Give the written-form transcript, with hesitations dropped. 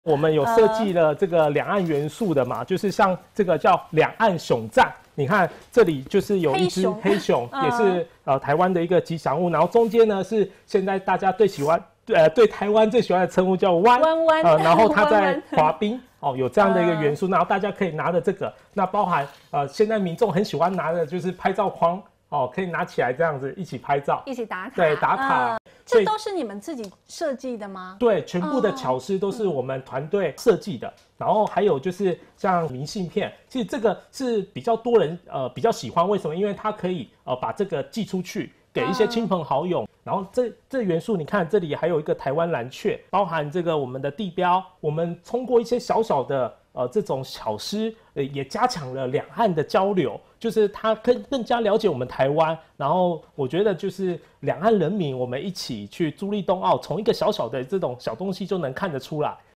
我们有设计了这个两岸元素的嘛，就是像这个叫两岸熊赞，你看这里就是有一只黑熊，也是台湾的一个吉祥物，然后中间呢是现在大家最喜欢对台湾最喜欢的称呼叫弯弯，然后它在滑冰哦，有这样的一个元素，然后大家可以拿着这个，那包含现在民众很喜欢拿的就是拍照框。哦，可以拿起来这样子一起拍照， 一起打卡。 对，打卡。 这都是你们自己设计的吗？ 对，全部的巧思都是我们团队设计的。然后还有就是像明信片，其实这个是比较多人比较喜欢，为什么？因为它可以把这个寄出去给一些亲朋好友。然后这元素，你看这里还有一个台湾蓝雀，包含这个我们的地标，我们通过一些小小的这种小诗，也加强了两岸的交流，就是它更加了解我们台湾。然后我觉得就是两岸人民，我们一起去租立冬奥，从一个小小的这种小东西就能看得出来。